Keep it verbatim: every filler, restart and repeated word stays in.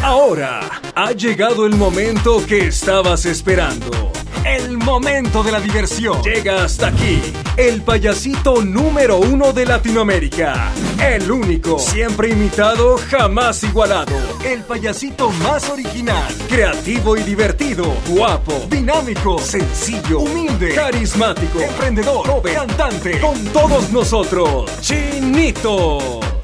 Ahora ha llegado el momento que estabas esperando. El momento de la diversión. Llega hasta aquí el payasito número uno de Latinoamérica. El único, siempre imitado, jamás igualado. El payasito más original, creativo y divertido. Guapo, dinámico, sencillo, humilde, carismático, emprendedor, joven, cantante. Con todos nosotros, Chinito.